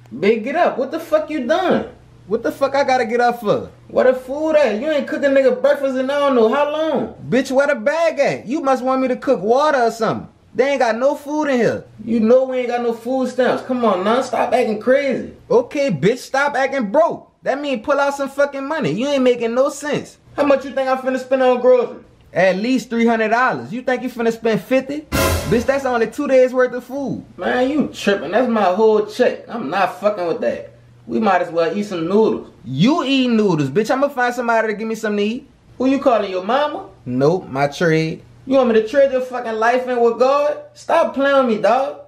Big, get up. What the fuck you done? What the fuck I gotta get up for? Where the food at? You ain't cooking nigga breakfast in I don't know how long. Bitch, where the bag at? You must want me to cook water or something. They ain't got no food in here. You know we ain't got no food stamps. Come on, now stop acting crazy. Okay, bitch, stop acting broke. That mean pull out some fucking money. You ain't making no sense. How much you think I'm finna spend on groceries? At least $300. You think you finna spend 50? Bitch, that's only 2 days worth of food. Man, you tripping. That's my whole check. I'm not fucking with that. We might as well eat some noodles. You eat noodles, bitch. I'ma find somebody to give me some to eat. Who you calling, your mama? Nope, my trade. You want me to trade your fucking life in with God? Stop playing with me, dog.